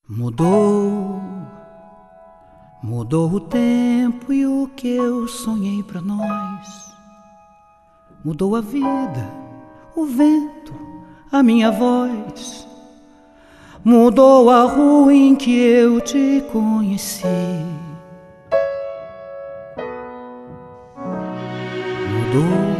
Mudou, mudou o tempo e o que eu sonhei pra nós. Mudou a vida, o vento, a minha voz. Mudou a rua em que eu te conheci. Mudou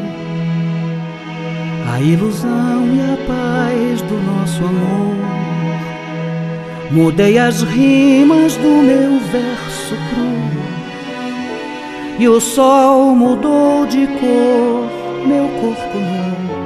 a ilusão e a paz do nosso amor. Mudei as rimas do meu verso cru, e o sol mudou de cor meu corpo nu.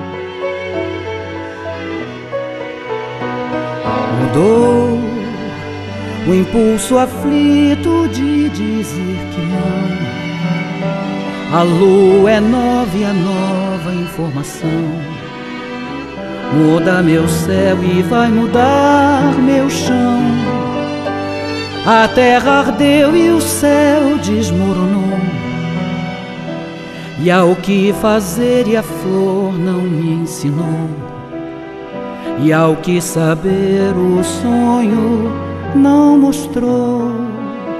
Mudou o impulso aflito de dizer que não. A lua é nova e a nova informação muda meu céu e vai mudar meu chão. A terra ardeu e o céu desmoronou, e ao que fazer e a flor não me ensinou, e ao que saber o sonho não mostrou.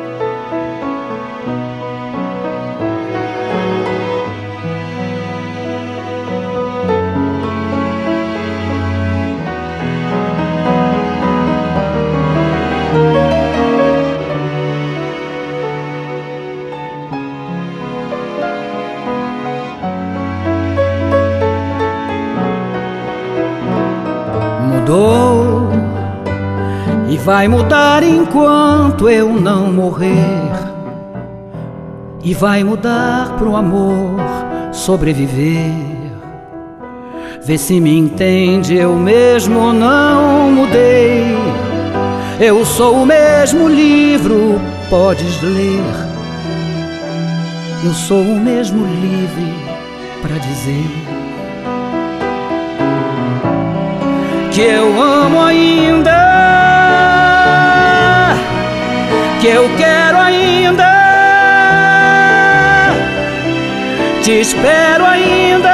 Mudou e vai mudar enquanto eu não morrer, e vai mudar pro amor sobreviver. Vê se me entende, eu mesmo não mudei. Eu sou o mesmo livro, podes ler. Eu sou o mesmo livre pra dizer que eu amo ainda, que eu quero ainda, te espero ainda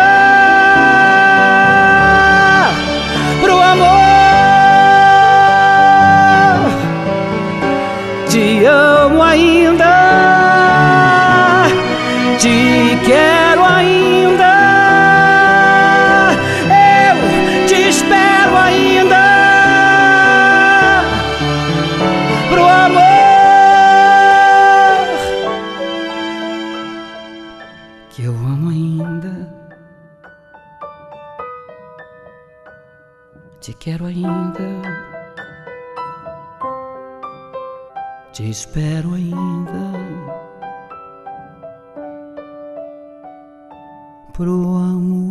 pro amor. Te amo ainda, te quero ainda, eu te espero ainda pro amor. Que eu amo ainda, te quero ainda, te espero ainda pro amor.